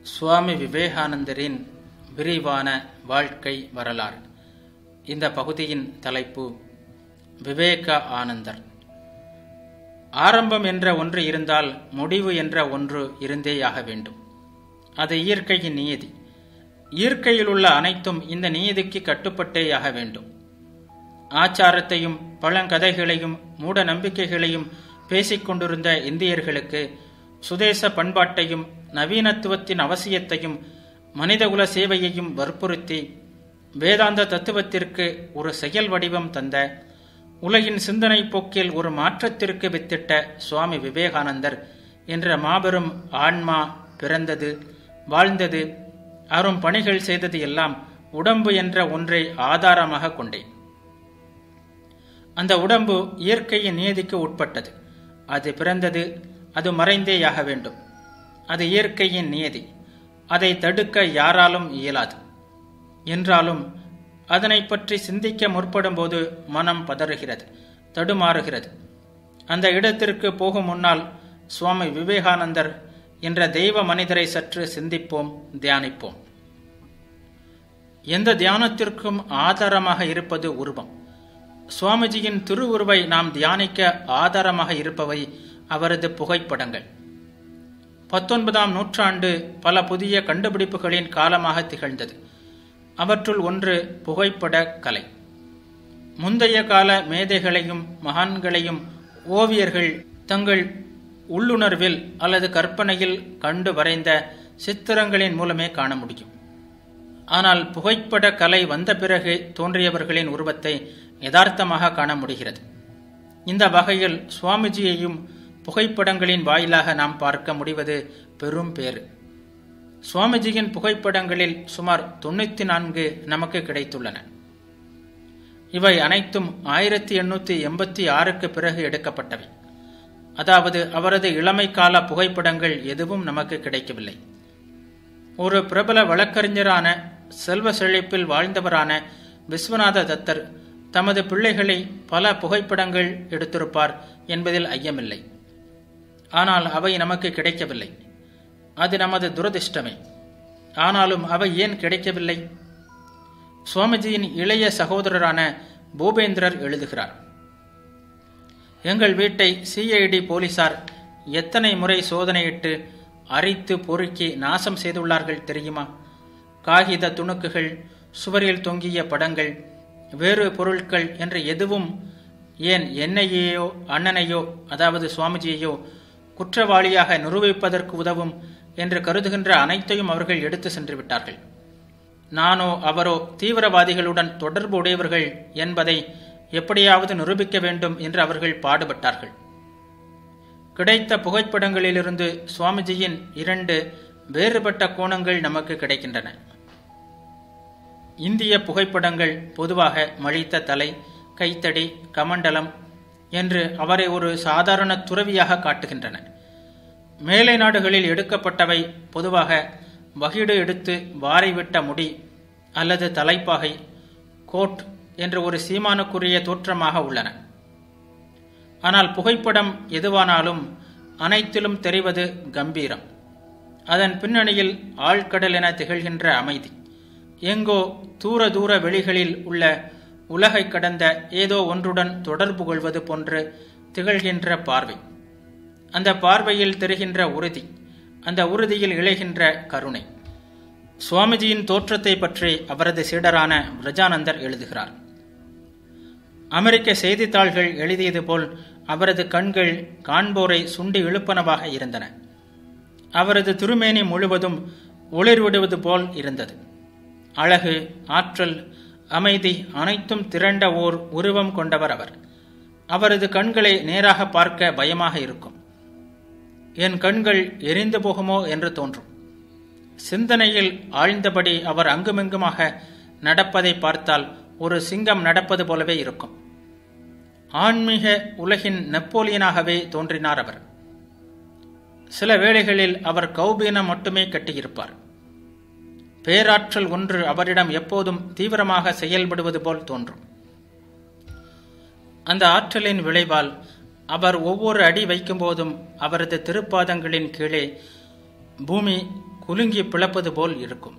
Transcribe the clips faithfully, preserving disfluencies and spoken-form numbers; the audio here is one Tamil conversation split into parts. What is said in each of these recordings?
சுவாமி விவேகானந்தரின் விரிவான வாழ்க்கை வரலாறு. இந்த பகுதியின் தலைப்பு விவேக ஆனந்தர். ஆரம்பம் என்ற ஒன்று இருந்தால் முடிவு என்ற ஒன்று இருந்தேயாக வேண்டும். அது இயற்கையின் நியதி. இயற்கையில் உள்ள அனைத்தும் இந்த நியதிக்கு கட்டுப்பட்டேயாக வேண்டும். ஆச்சாரத்தையும் பழங்கதைகளையும் மூட நம்பிக்கைகளையும் பேசிக்கொண்டிருந்த இந்தியர்களுக்கு சுதேச பண்பாட்டையும் நவீனத்துவத்தின் அவசியத்தையும் மனிதகுல சேவையையும் வற்புறுத்தி வேதாந்த தத்துவத்திற்கு ஒரு செயல் வடிவம் தந்த, உலகின் சிந்தனை போக்கில் ஒரு மாற்றத்திற்கு வித்திட்ட சுவாமி விவேகானந்தர் என்ற மாபெரும் ஆன்மா பிறந்தது, வாழ்ந்தது, அரும் பணிகள் செய்தது எல்லாம் உடம்பு என்ற ஒன்றை ஆதாரமாக கொண்டேன். அந்த உடம்பு இயற்கையின் நியதிக்கு உட்பட்டது. அது பிறந்தது, அது மறைந்தேயாக வேண்டும். அது இயற்கையின் நியதி. அதை தடுக்க யாராலும் இயலாது. என்றாலும் அதனை பற்றி சிந்திக்க முற்படும் போது மனம் பதறுகிறது, தடுமாறுகிறது. அந்த இடத்திற்கு போகும் முன்னால் சுவாமி விவேகானந்தர் என்ற தெய்வ மனிதரை சற்று சிந்திப்போம், தியானிப்போம். எந்த தியானத்திற்கும் ஆதாரமாக இருப்பது உருவம். சுவாமிஜியின் திருவுருவை நாம் தியானிக்க ஆதாரமாக இருப்பவை அவரது புகைப்படங்கள். பத்தொன்பதாம் நூற்றாண்டு பல புதிய கண்டுபிடிப்புகளின் காலமாக திகழ்ந்தது. அவற்றுள் ஒன்று புகைப்பட கலை. முந்தைய கால மேதைகளையும் மகான்களையும் ஓவியர்கள் தங்கள் உள்ளுணர்வில் அல்லது கற்பனையில் கண்டு வரைந்த சித்திரங்களின் மூலமே காண முடியும். ஆனால் புகைப்பட கலை வந்த பிறகு தோன்றியவர்களின் உருவத்தை யதார்த்தமாக காண முடிகிறது. இந்த வகையில் சுவாமிஜியையும் புகைப்படங்களின் வாயிலாக நாம் பார்க்க முடிவது பெரும் பேறு. சுவாமிஜியின் புகைப்படங்களில் சுமார் தொண்ணூத்தி நான்கு நமக்கு கிடைத்துள்ளன. இவை அனைத்தும் ஆயிரத்தி எண்ணூத்தி எண்பத்தி ஆறுக்கு பிறகு எடுக்கப்பட்டவை. அதாவது அவரது இளமை கால புகைப்படங்கள் எதுவும் நமக்கு கிடைக்கவில்லை. ஒரு பிரபல வழக்கறிஞரான செல்வ செழிப்பில் வாழ்ந்தவரான விஸ்வநாத தத்தர் தமது பிள்ளைகளை பல புகைப்படங்கள் எடுத்திருப்பார் என்பதில் ஐயமில்லை. ஆனால் அவை நமக்கு கிடைக்கவில்லை. அது நமது துரதிர்ஷ்டமே. ஆனாலும் அவை ஏன் கிடைக்கவில்லை? சுவாமிஜியின் இளைய சகோதரரான பூபேந்திரர் எழுதுகிறார், எங்கள் வீட்டை சிஐடி போலீசார் எத்தனை முறை சோதனையிட்டு அரித்து பொறுக்கி நாசம் செய்துள்ளார்கள் தெரியுமா? காகித துணுக்குகள், சுவரில் தொங்கிய படங்கள், வேறு பொருட்கள் என்று எதுவும், ஏன் என்னையோ அண்ணனையோ அதாவது சுவாமிஜியையோ குற்றவாளியாக நிரூபிப்பதற்கு உதவும் என்று கருதுகின்ற அனைத்தையும் அவர்கள் எடுத்து சென்று விட்டார்கள். நானோ அவரோ தீவிரவாதிகளுடன் தொடர்பு உடையவர்கள் என்பதை எப்படியாவது நிரூபிக்க வேண்டும் என்று அவர்கள் பாடுபட்டார்கள். கிடைத்த புகைப்படங்களிலிருந்து சுவாமிஜியின் இரண்டு வேறுபட்ட கோணங்கள் நமக்கு கிடைக்கின்றன. இந்திய புகைப்படங்கள் பொதுவாக மழித்த தலை, கைத்தடி, கமண்டலம் என்று அவரை ஒரு சாதாரண துறவியாக காட்டுகின்றன. மேலை நாடுகளில் எடுக்கப்பட்டவை பொதுவாக வகிடு எடுத்து வாரிவிட்ட முடி அல்லது தலைப்பாகை, கோட் என்ற ஒரு சீமானுக்குரிய தோற்றமாக உள்ளன. ஆனால் புகைப்படம் எதுவானாலும் அனைத்திலும் தெரிவது கம்பீரம். அதன் பின்னணியில் ஆழ்கடல் என திகழ்கின்ற அமைதி. எங்கோ தூர தூர வெளிகளில் உள்ள உலகை கடந்த ஏதோ ஒன்றுடன் தொடர்பு கொள்வது போன்று திகழ்கின்ற பார்வை. அந்த பார்வையில் தெரிகின்ற உறுதி, அந்த உறுதியில் இழைகின்ற கருணை. சுவாமிஜியின் தோற்றத்தை பற்றி அவரது சீடரான விரஜானந்தர் எழுதுகிறார், அமெரிக்க செய்தித்தாள்கள் எழுதியது போல் அவரது கண்கள் காண்போரை சுண்டி இழுப்பனவாக இருந்தன. அவரது திருமேனி முழுவதும் ஒளிர்விடுவது போல் இருந்தது. அழகு, ஆற்றல், அமைதி அனைத்தும் திரண்ட ஓர் உருவம் கொண்டவர் அவர். அவரது கண்களை நேராக பார்க்க பயமாக இருக்கும். என் கண்கள் எரிந்து போகுமோ என்று தோன்றும். சிந்தனையில் ஆழ்ந்தபடி அவர் அங்குமிங்குமாக நடப்பதை பார்த்தால் ஒரு சிங்கம் நடப்பது போலவே இருக்கும். ஆன்மீக உலகின் நெப்போலியனாகவே தோன்றினார் அவர். சில வேளைகளில் அவர் கௌபீனம் மட்டுமே கட்டியிருப்பார். பேராற்றல் ஒன்று அவரிடம் எப்போதும் தீவிரமாக செயல்படுவது போல் தோன்றும். அந்த ஆற்றலின் விளைவால் அவர் ஒவ்வொரு அடி வைக்கும் போதும் அவரது திருப்பாதங்களின் கீழே பூமி குலுங்கி பிளப்பது போல் இருக்கும்.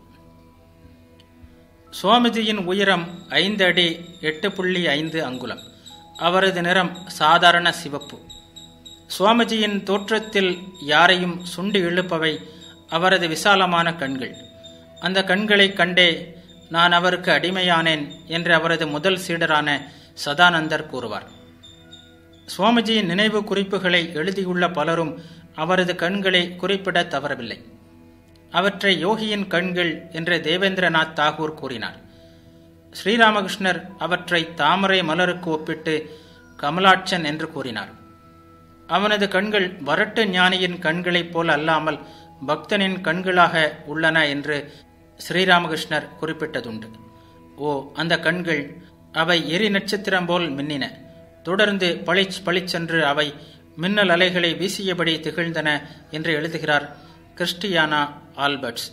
சுவாமிஜியின் உயரம் ஐந்து அடி எட்டு புள்ளி ஐந்து அங்குலம். அவரது நிறம் சாதாரண சிவப்பு. சுவாமிஜியின் தோற்றத்தில் யாரையும் சுண்டி இழுப்பவை அவரது விசாலமான கண்கள். அந்த கண்களை கண்டே நான் அவருக்கு அடிமையானேன் என்று அவரது முதல் சீடரான சதானந்தர் கூறுவார். சுவாமிஜியின் நினைவு குறிப்புகளை எழுதியுள்ள பலரும் அவரது கண்களை குறிப்பிட தவறவில்லை. அவற்றை யோகியின் கண்கள் என்று தேவேந்திரநாத் தாகூர் கூறினார். ஸ்ரீராமகிருஷ்ணர் அவற்றை தாமரை மலருக்கு ஒப்பிட்டு கமலாட்சன் என்று கூறினார். அவனது கண்கள் வரட்டு ஞானியின் கண்களைப் போல் அல்லாமல் பக்தனின் கண்களாக உள்ளன என்று ஸ்ரீராமகிருஷ்ணர் குறிப்பிட்டதுண்டு. ஓ, அந்த கண்கள்! அவை எரி நட்சத்திரம் போல் மின்னின. தொடர்ந்து பளிச் பளிச்சென்று அவை மின்னல் அலைகளை வீசியபடி திகழ்ந்தன என்று எழுதுகிறார் கிறிஸ்டியானா ஆல்பர்ட்ஸ்.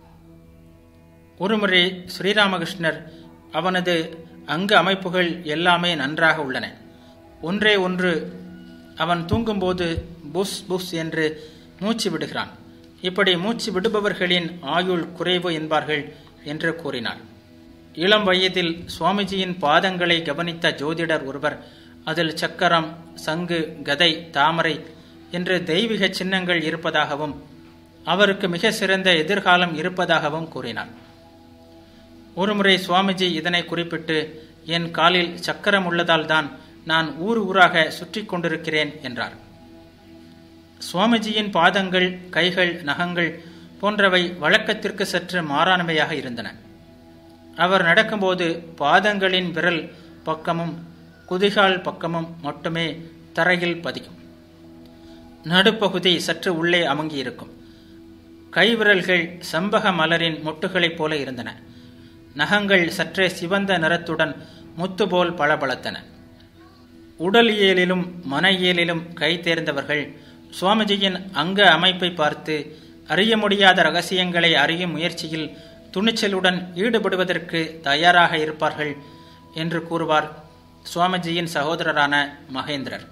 ஒருமுறை ஸ்ரீராமகிருஷ்ணர், அவனது அங்க அமைப்புகள் எல்லாமே நன்றாக உள்ளன. ஒன்றே ஒன்று, அவன் தூங்கும்போது புஷ் புஷ் என்று மூச்சு விடுகிறான். இப்படி மூச்சு விடுபவர்களின் ஆயுள் குறைவு என்பார்கள் என்று கூறினார். இளம் வயதில் சுவாமிஜியின் பாதங்களை கவனித்த ஜோதிடர் ஒருவர் அதில் சக்கரம், சங்கு, கதை, தாமரை என்று தெய்வீக சின்னங்கள் இருப்பதாகவும் அவருக்கு மிக சிறந்த எதிர்காலம் இருப்பதாகவும் கூறினார். ஒருமுறை சுவாமிஜி இதனை குறிப்பிட்டு, என் காலில் சக்கரம் உள்ளதால் தான் நான் ஊர் ஊராக சுற்றி கொண்டிருக்கிறேன் என்றார். சுவாமிஜியின் பாதங்கள், கைகள், நகங்கள் போன்றவை வழக்கத்திற்கு சற்று மாறானவையாக இருந்தன. அவர் நடக்கும்போது பாதங்களின் விரல் பக்கமும் குதிகால் பக்கமும் மட்டுமே தரையில் பதியும். நடுப்பகுதி சற்று உள்ளே அமங்கியிருக்கும். கைவிரல்கள் செம்பக மலரின் மொட்டுகளைப் போல இருந்தன. நகங்கள் சற்றே சிவந்த நிறத்துடன் முத்து போல் பளபளத்தன. உடலியலிலும் மன இயலிலும் கை தேர்ந்தவர்கள் சுவாமிஜியின் அங்க அமைப்பை பார்த்து அறிய முடியாத ரகசியங்களை அறியும் முயற்சியில் துணிச்சலுடன் ஈடுபடுவதற்கு தயாராக இருப்பார்கள் என்று கூறுவார் சுவாமிஜியின் சகோதரரான மகேந்திரர்.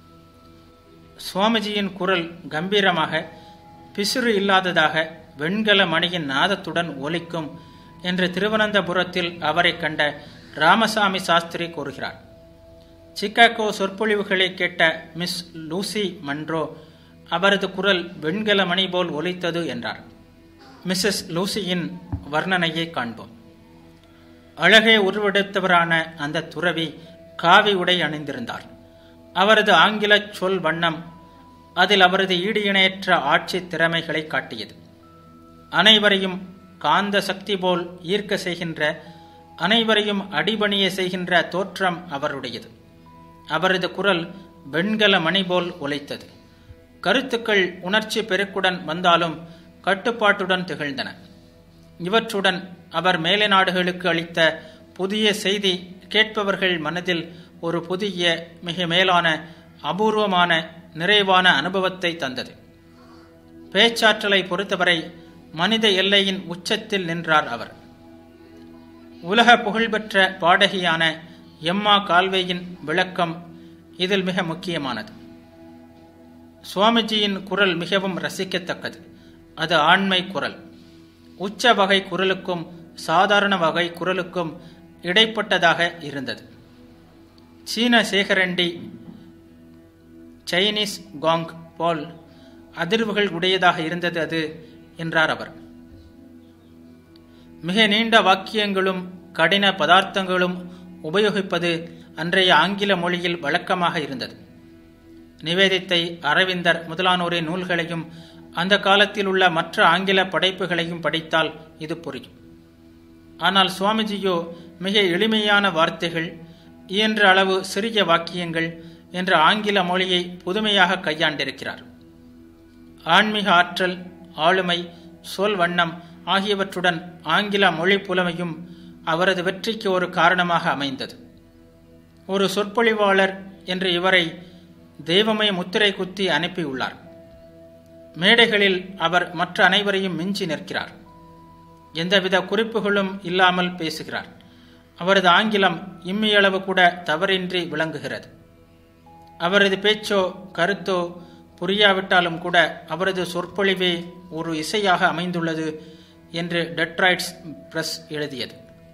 சுவாமிஜியின் குரல் கம்பீரமாக, பிசுறு இல்லாததாக, வெண்கல மணியின் நாதத்துடன் ஒலிக்கும் என்று திருவனந்தபுரத்தில் அவரை கண்ட ராமசாமி சாஸ்திரி கூறுகிறார். சிக்காகோ சொற்பொழிவுகளை கேட்ட மிஸ் லூசி மன்ரோ அவரது குரல் வெண்கல மணி போல் ஒலித்தது என்றார். மிஸ்ஸஸ் லூசியின் வர்ணனையை காண்போம். அழகே உருவெடுத்தவரான அந்த துறவி காவி உடை அணிந்திருந்தார். அவரது ஆங்கில சொல் வண்ணம் அதில் அவரது ஈடு இணையற்ற ஆட்சி திறமைகளை காட்டியது. அனைவரையும் காந்த சக்தி போல் ஈர்க்க செய்கின்ற, அனைவரையும் அடிபணிய செய்கின்ற தோற்றம் அவருடையது. அவரது குரல் வெண்கல மணி போல் ஒலித்தது. கருத்துக்கள் உணர்ச்சி பெருக்குடன் வந்தாலும் கட்டுப்பாட்டுடன் திகழ்ந்தன. இவற்றுடன் அவர் மேலை நாடுகளுக்கு அளித்த புதிய செய்தி கேட்பவர்கள் மனதில் ஒரு புதிய, மிக மேலான, அபூர்வமான, நிறைவான அனுபவத்தை தந்தது. பேச்சாற்றலை பொறுத்தவரை மனித எல்லையின் உச்சத்தில் நின்றார் அவர். உலக புகழ்பெற்ற பாடகியான எம்மா கால்வேயின் விளக்கம் இதில் மிக முக்கியமானது. சுவாமிஜியின் குரல் மிகவும் ரசிக்கத்தக்கது. அது ஆண்மை குரல். உச்ச வகை குரலுக்கும் சாதாரண வகை குரலுக்கும் இடைப்பட்டதாக இருந்தது. சீன சேகரண்டி, சைனீஸ் காங் போல் அதிர்வுகள் உடையதாக இருந்தது அது என்றார் அவர். மிக நீண்ட வாக்கியங்களும் கடின பதார்த்தங்களும் உபயோகிப்பது அன்றைய ஆங்கில மொழியில் வழக்கமாக இருந்தது. நிவேதித்தை, அரவிந்தர் முதலானோரின் நூல்களையும் அந்த காலத்தில் உள்ள மற்ற ஆங்கில படைப்புகளையும் படித்தால் இது புரியும். ஆனால் சுவாமிஜியோ மிக எளிமையான வார்த்தைகள், இயன்ற அளவு சிறிய வாக்கியங்கள் என்ற ஆங்கில மொழியை புதுமையாக கையாண்டிருக்கிறார். ஆன்மீக ஆற்றல், ஆளுமை, சொல் வண்ணம் ஆகியவற்றுடன் ஆங்கில மொழி புலமையும் அவரது வெற்றிக்கு ஒரு காரணமாக அமைந்தது. ஒரு சொற்பொழிவாளர் என்று இவரை தெய்வமே முத்திரை குத்தி அனுப்பியுள்ளார். மேடைகளில் அவர் மற்ற அனைவரையும் மிஞ்சி நிற்கிறார். எந்தவித குறிப்புகளும் இல்லாமல் பேசுகிறார். அவரது ஆங்கிலம் இம்மியளவு கூட தவறின்றி விளங்குகிறது. அவரது பேச்சோ கருத்தோ புரியாவிட்டாலும் கூட அவரது சொற்பொழிவே ஒரு இசையாக அமைந்துள்ளது என்று டெட்ராய்ட்ஸ் பிரஸ் எழுதியது.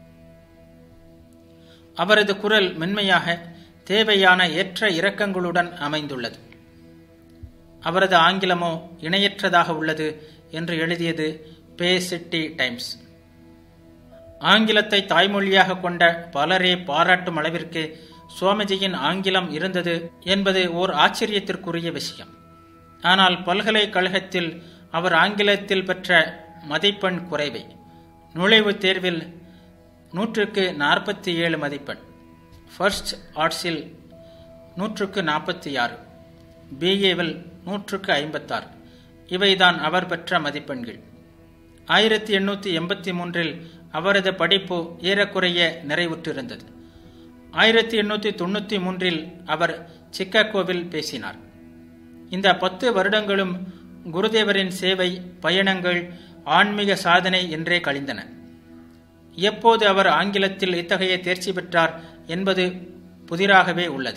அவரது குரல் மென்மையாக தேவையான ஏற்ற இறக்கங்களுடன் அமைந்துள்ளது. அவரது ஆங்கிலமோ இணையற்றதாக உள்ளது என்று எழுதியது பே சிட்டி டைம்ஸ். ஆங்கிலத்தை தாய்மொழியாக கொண்ட பலரே பாராட்டும் அளவிற்கு சுவாமிஜியின் ஆங்கிலம் இருந்தது என்பது ஓர் ஆச்சரியத்திற்குரிய விஷயம். ஆனால் பல்கலைக்கழகத்தில் அவர் ஆங்கிலத்தில் பெற்ற மதிப்பெண் குறைவே. நுழைவுத் தேர்வில் நூற்றுக்கு நாற்பத்தி ஏழு மதிப்பெண், ஃபர்ஸ்ட் ஆர்ட்ஸில் நூற்றுக்கு நாற்பத்தி ஆறு, பிஏவில் நூற்றுக்கு ஐம்பத்தாறு. இவைதான் அவர் பெற்ற மதிப்பெண்கள். ஆயிரத்தி எண்ணூற்றி எண்பத்தி மூன்றில் அவரது படிப்பு ஏறக்குறைய நிறைவுற்றிருந்தது. ஆயிரத்தி எண்ணூற்றி தொண்ணூற்றி மூன்றில் அவர் சிக்காகோவில் பேசினார். இந்த பத்து வருடங்களும் குருதேவரின் சேவை, பயணங்கள், ஆன்மீக சாதனை என்றே கழிந்தன. எப்போது அவர் ஆங்கிலத்தில் இத்தகைய தேர்ச்சி பெற்றார் என்பது புதிராகவே உள்ளது.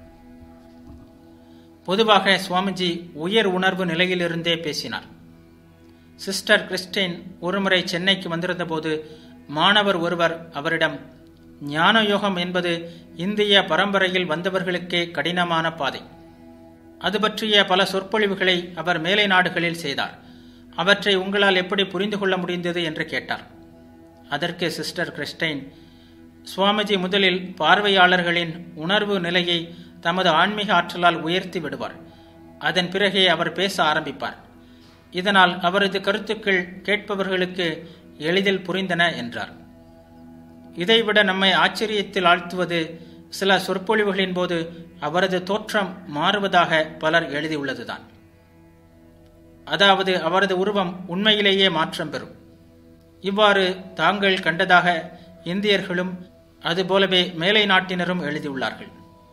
பொதுவாக சுவாமிஜி உயர் உணர்வு நிலையிலிருந்தே பேசினார். சிஸ்டர் கிறிஸ்டின் ஒருமுறை சென்னைக்கு வந்திருந்த போது மாணவர் ஒருவர் அவரிடம், ஞான யோகம் என்பது இந்திய பரம்பரையில் வந்தவர்களுக்கே கடினமான பாதை. அது பற்றிய பல சொற்பொழிவுகளை அவர் மேலை நாடுகளில் செய்தார். அவற்றை உங்களால் எப்படி புரிந்து கொள்ள முடிந்தது என்று கேட்டார். அதற்கு சிஸ்டர் கிறிஸ்டைன், சுவாமிஜி முதலில் பார்வையாளர்களின் உணர்வு நிலையை தமது ஆன்மீக ஆற்றலால் உயர்த்தி விடுவார். அதன் பிறகே அவர் பேச ஆரம்பிப்பார். இதனால் அவரது கருத்துக்கள் கேட்பவர்களுக்கு எளிதில் புரிந்தன என்றார். இதைவிட நம்மை ஆச்சரியத்தில் ஆழ்த்துவது சில சொற்பொழிவுகளின் போது அவரது தோற்றம் மாறுவதாக பலர் எழுதியுள்ளதுதான். அதாவது அவரது உருவம் உண்மையிலேயே மாற்றம் பெறும். இவ்வாறு தாங்கள் கண்டதாக இந்தியர்களும் அதுபோலவே மேலை நாட்டினரும் எழுதியுள்ளார்கள்.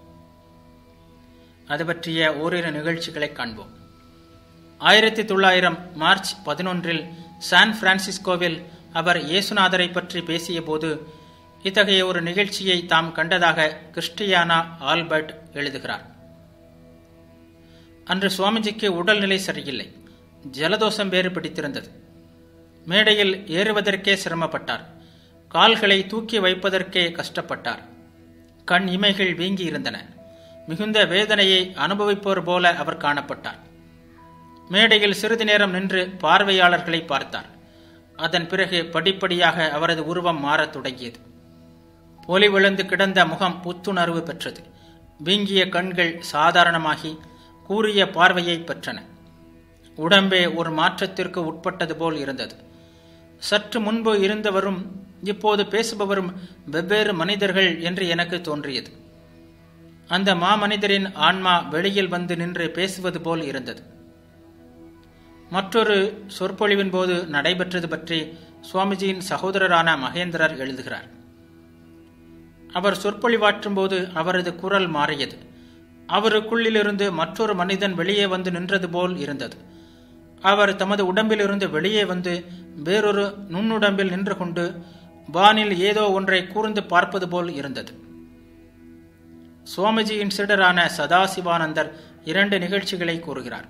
அது பற்றிய ஓரிரு நிகழ்ச்சிகளை காண்போம். ஆயிரத்தி தொள்ளாயிரம் மார்ச் பதினொன்றில் சான் பிரான்சிஸ்கோவில் அவர் இயேசுநாதரை பற்றி பேசிய போது இத்தகைய ஒரு நிகழ்ச்சியை தாம் கண்டதாக கிறிஸ்டியானா ஆல்பர்ட் எழுதுகிறார். அன்று சுவாமிஜிக்கு உடல்நிலை சரியில்லை. ஜலதோஷம் வேறு பிடித்திருந்தது. மேடையில் ஏறுவதற்கே சிரமப்பட்டார். கால்களை தூக்கி வைப்பதற்கே கஷ்டப்பட்டார். கண் இமைகள் வீங்கி இருந்தன. மிகுந்த வேதனையை அனுபவிப்போர் போல அவர் காணப்பட்டார். மேடையில் சிறிது நேரம் நின்று பார்வையாளர்களை பார்த்தார். அதன் பிறகு படிப்படியாக அவரது உருவம் மாறத் தொடங்கியது. பொலிவிழந்து கிடந்த முகம் புத்துணர்வு பெற்றது. வீங்கிய கண்கள் சாதாரணமாகி கூரிய பார்வையை பெற்றன. உடம்பே ஒரு மாற்றத்திற்கு உட்பட்டது போல் இருந்தது. சற்று முன்பு இருந்தவரும் இப்போது பேசுபவரும் வெவ்வேறு மனிதர்கள் என்று எனக்கு தோன்றியது. அந்த மாமனிதரின் ஆன்மா வெளியில் வந்து நின்று பேசுவது போல் இருந்தது. மற்றொரு சொற்பொழிவின் போது நடைபெற்றது பற்றி சுவாமிஜியின் சகோதரரான மகேந்திரர் எழுதுகிறார். அவர் சொற்பொழிவாற்றும் போது அவரது குரல் மாறியது. அவருக்குள்ளிலிருந்து மற்றொரு மனிதன் வெளியே வந்து நின்றது போல் இருந்தது. அவர் தமது உடம்பிலிருந்து வெளியே வந்து வேறொரு நுண்ணுடம்பில் நின்று கொண்டு வானில் ஏதோ ஒன்றை கூர்ந்து பார்ப்பது போல் இருந்தது. சுவாமிஜியின் சீடரான சதாசிவானந்தர் இரண்டு நிகழ்ச்சிகளை கூறுகிறார்.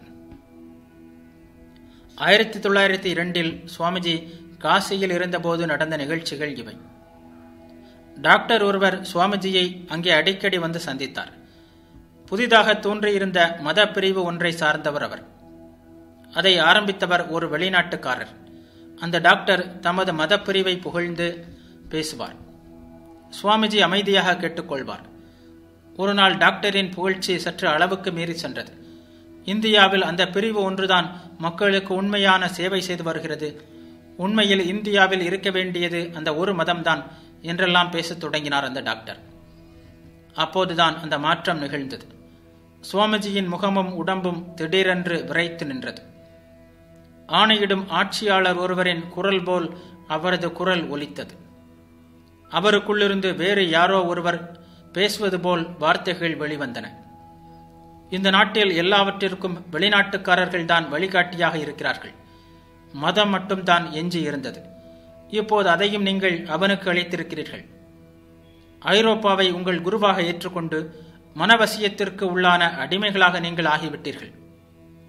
ஆயிரத்தி தொள்ளாயிரத்தி இரண்டில் சுவாமிஜி காசியில் இருந்தபோது நடந்த நிகழ்ச்சிகள் இவை. டாக்டர் ஒருவர் சுவாமிஜியை அங்கே அடிக்கடி வந்து சந்தித்தார். புதிதாக தோன்றியிருந்த மத பிரிவு ஒன்றை சார்ந்தவர் அவர். அதை ஆரம்பித்தவர் ஒரு வெளிநாட்டுக்காரர். அந்த டாக்டர் தமது மத பிரிவை புகழ்ந்து பேசுவார். சுவாமிஜி அமைதியாக கேட்டுக்கொள்வார். ஒரு நாள் டாக்டரின் புகழ்ச்சி சற்று அளவுக்கு மீறி சென்றது. இந்தியாவில் அந்த பிரிவு ஒன்றுதான் மக்களுக்கு உண்மையான சேவை செய்து வருகிறது. உண்மையில் இந்தியாவில் இருக்க வேண்டியது அந்த ஒரு மதம்தான் என்றெல்லாம் பேசத் தொடங்கினார் அந்த டாக்டர். அப்போதுதான் அந்த மாற்றம் நிகழ்ந்தது. சுவாமிஜியின் முகமும் உடம்பும் திடீரென்று விரைத்து நின்றது. ஆணையிடும் ஆட்சியாளர் ஒருவரின் குரல் போல் அவரது குரல் ஒலித்தது. அவருக்குள்ளிருந்து வேறு யாரோ ஒருவர் பேசுவது போல் வார்த்தைகள் வெளிவந்தன. இந்த நாட்டில் எல்லாவற்றிற்கும் வெளிநாட்டுக்காரர்கள் தான் வழிகாட்டியாக இருக்கிறார்கள். மதம் மட்டும்தான் எஞ்சி இருந்தது. இப்போது அதையும் நீங்கள் அவனுக்கு அளித்திருக்கிறீர்கள். ஐரோப்பாவை உங்கள் குருவாக ஏற்றுக்கொண்டு மனவசியத்திற்கு உள்ளான அடிமைகளாக நீங்கள் ஆகிவிட்டீர்கள்.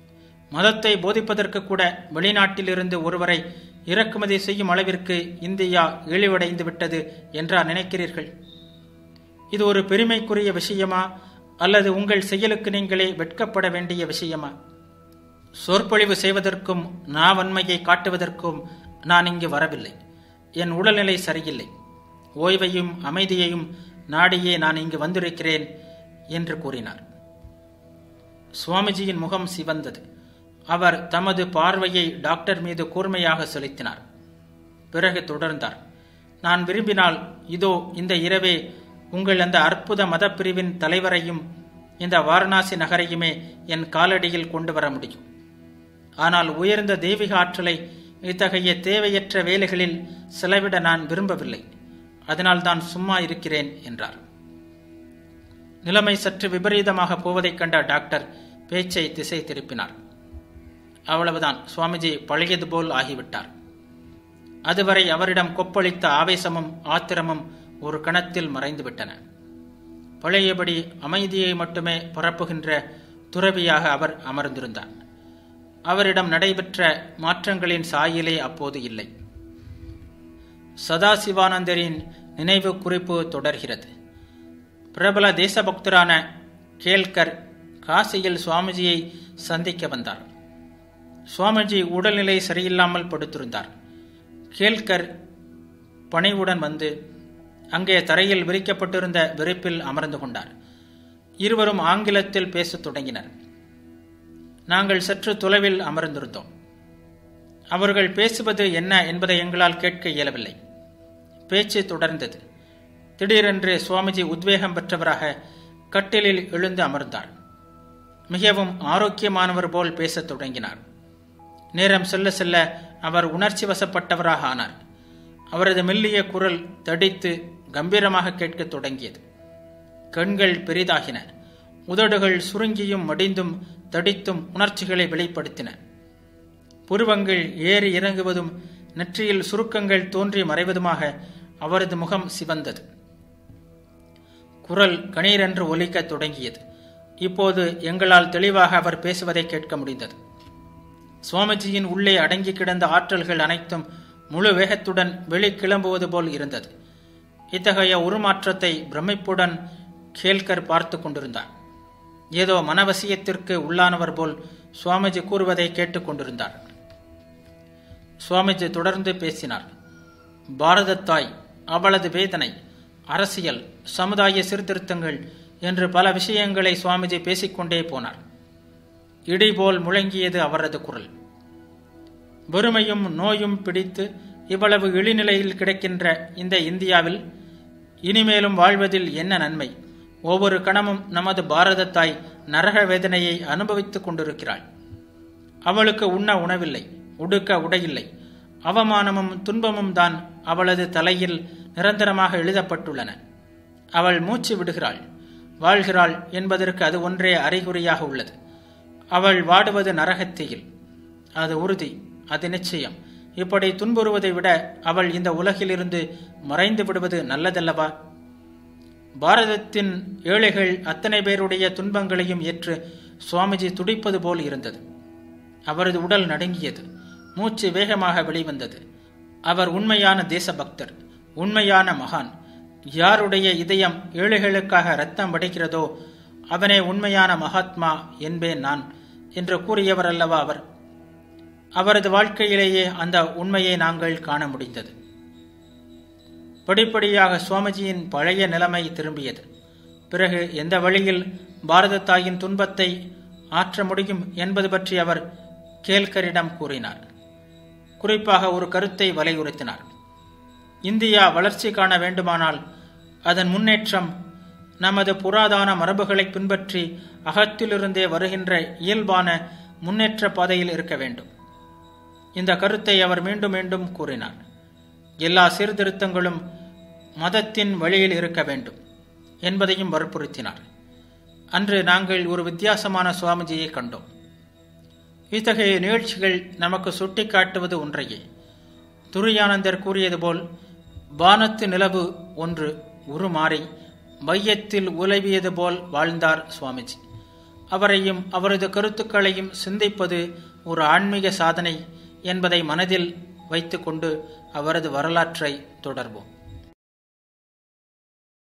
மதத்தை போதிப்பதற்கு கூட வெளிநாட்டிலிருந்து ஒருவரை இறக்குமதி செய்யும் அளவிற்கு இந்தியா இழிவடைந்து விட்டது என்றா நினைக்கிறீர்கள்? இது ஒரு பெருமைக்குரிய விஷயமா அல்லது உங்கள் செயலுக்கு நீங்களே வெட்கப்பட வேண்டிய விஷயமா? சொற்பொழிவு செய்வதற்கும் நாவன்மையை காட்டுவதற்கும் நான் இங்கு வரவில்லை. என் உடல்நிலை சரியில்லை. ஓய்வையும் அமைதியையும் நாடியே நான் இங்கு வந்திருக்கிறேன் என்று கூறினார். சுவாமிஜியின் முகம் சிவந்தது. அவர் தமது பார்வையை டாக்டர் மீது கூர்மையாக செலுத்தினார். பிறகு தொடர்ந்தார். நான் விரும்பினால் இதோ இந்த இரவே உங்கள் அந்த அற்புத மதப்பிரிவின் தலைவரையும் இந்த வாரணாசி நகரையுமே என் காலடியில் கொண்டு வர முடியும். ஆனால் உயர்ந்த தெய்வீக ஆற்றலை இத்தகைய தேவையற்ற வேலைகளில் செலவிட நான் விரும்பவில்லை. அதனால் தான் சும்மா இருக்கிறேன் என்றார். நிலைமை சற்று விபரீதமாக போவதைக் கண்ட டாக்டர் பேச்சை திசை திருப்பினார். அவ்வளவுதான், சுவாமிஜி பழையது போல் ஆகிவிட்டார். அதுவரை அவரிடம் கொப்பளித்த ஆவேசமும் ஆத்திரமும் ஒரு கணத்தில் மறைந்துவிட்டன. பழையபடி அமைதியை மட்டுமே பரப்புகின்ற துறவியாக அவர் அமர்ந்திருந்தார். அவரிடம் நடைபெற்ற மாற்றங்களின் சாயலே அப்போது இல்லை. சதாசிவானந்தரின் நினைவு குறிப்பு தொடர்கிறது. பிரபல தேசபக்தரான கேல்கர் காசியில் சுவாமிஜியை சந்திக்க வந்தார். சுவாமிஜி உடல்நிலை சரியில்லாமல் படுத்திருந்தார். கேல்கர் பணிவுடன் வந்து அங்கே தரையில் விரிக்கப்பட்டிருந்த விரிப்பில் அமர்ந்து கொண்டார். இருவரும் ஆங்கிலத்தில் பேசத் தொடங்கினர். நாங்கள் சற்று தொலைவில் அமர்ந்திருந்தோம். அவர்கள் பேசுவது என்ன என்பதை எங்களால் கேட்க இயலவில்லை. பேச்சு தொடர்ந்தது. திடீரென்று சுவாமிஜி உத்வேகம் பெற்றவராக கட்டிலில் எழுந்து அமர்ந்தார். மிகவும் ஆரோக்கியமானவர் போல் பேசத் தொடங்கினார். நேரம் செல்ல செல்ல அவர் உணர்ச்சி வசப்பட்டவராக ஆனார். அவரது மெல்லிய குரல் தடித்து கம்பீரமாக கேட்கத் தொடங்கியது. கண்கள் பெரிதாகின. உதடுகள் சுருங்கியும் மடிந்தும் தடித்தும் உணர்ச்சிகளை வெளிப்படுத்தின. புருவங்கள் ஏறி இறங்குவதும் நெற்றியில் சுருக்கங்கள் தோன்றி மறைவதுமாக அவரது முகம் சிவந்தது. குரல் கணீரென்று ஒலிக்க தொடங்கியது. இப்போது எங்களால் தெளிவாக அவர் பேசுவதை கேட்க முடிந்தது. சுவாமிஜியின் உள்ளே அடங்கி கிடந்த ஆற்றல்கள் அனைத்தும் முழு வேகத்துடன் வெளிக்கிளம்புவது போல் இருந்தது. இத்தகைய உருமாற்றத்தை பிரமிப்புடன் கேல்கர் பார்த்து கொண்டிருந்தார். ஏதோ மனவசியத்திற்கு உள்ளானவர் போல் சுவாமிஜி கூறுவதை கேட்டுக் கொண்டிருந்தார். சுவாமிஜி தொடர்ந்து பேசினார். பாரத தாய், அவளது வேதனை, அரசியல், சமுதாய சீர்திருத்தங்கள் என்று பல விஷயங்களை சுவாமிஜி பேசிக்கொண்டே போனார். இடிபோல் முழங்கியது அவரது குரல். வறுமையும் நோயும் பிடித்து இவ்வளவு இழிநிலையில் கிடக்கின்ற இந்த இந்தியாவில் இனிமேலும் வாழ்வதில் என்ன நன்மை? ஒவ்வொரு கணமும் நமது பாரத தாய் நரக வேதனையை அனுபவித்துக் கொண்டிருக்கிறாள். அவளுக்கு உண்ண உணவில்லை, உடுக்க உடையில்லை. அவமானமும் துன்பமும் தான் அவளது தலையில் நிரந்தரமாக எழுதப்பட்டுள்ளன. அவள் மூச்சு விடுகிறாள், வாழ்கிறாள் என்பதற்கு அது ஒன்றே அறிகுறியாக உள்ளது. அவள் வாடுவது நரகத்தீயில். அது உறுதி, அது நிச்சயம். இப்படி துன்புறுவதை விட அவள் இந்த உலகிலிருந்து மறைந்து விடுவது நல்லதல்லவா? பாரதத்தின் ஏழைகள் அத்தனை பேருடைய துன்பங்களையும் ஏற்று சுவாமிஜி துடிப்பது போல் இருந்தது. அவரது உடல் நடுங்கியது. மூச்சு வேகமாக வெளிவந்தது. அவர் உண்மையான தேசபக்தர், உண்மையான மகான். யாருடைய இதயம் ஏழைகளுக்காக ரத்தம் வடிக்கிறதோ அவனே உண்மையான மகாத்மா என்பேன் நான் என்று கூறியவர் அல்லவா அவர். அவரது வாழ்க்கையிலேயே அந்த உண்மையை நாங்கள் காண முடிந்தது. படிப்படியாக சுவாமிஜியின் பழைய நிலைமை திரும்பியது. பிறகு எந்த வழியில் பாரத தாயின் துன்பத்தை ஆற்ற முடியும் என்பது பற்றி அவர் கேல்கரிடம் கூறினார். குறிப்பாக ஒரு கருத்தை வலியுறுத்தினார். இந்தியா வளர்ச்சி காண வேண்டுமானால் அதன் முன்னேற்றம் நமது புராதான மரபுகளை பின்பற்றி அகத்திலிருந்தே வருகின்ற இயல்பான முன்னேற்ற பாதையில் இருக்க வேண்டும். இந்த கருத்தை அவர் மீண்டும் மீண்டும் கூறினார். எல்லா சீர்திருத்தங்களும் மதத்தின் வழியில் இருக்க வேண்டும் என்பதையும் வற்புறுத்தினார். அன்று நாங்கள் ஒரு வித்தியாசமான சுவாமிஜியை கண்டோம். இத்தகைய நிகழ்ச்சிகள் நமக்கு சுட்டிக்காட்டுவது ஒன்றையே. துரியானந்தர் கூறியது போல் வானத்து நிலவு ஒன்று உருமாறி மையத்தில் உலவியது போல் வாழ்ந்தார் சுவாமிஜி. அவரையும் அவரது கருத்துக்களையும் சிந்திப்பது ஒரு ஆன்மீக சாதனை என்பதை மனதில் வைத்துக்கொண்டு அவரது வரலாற்றை தொடர்வோம்.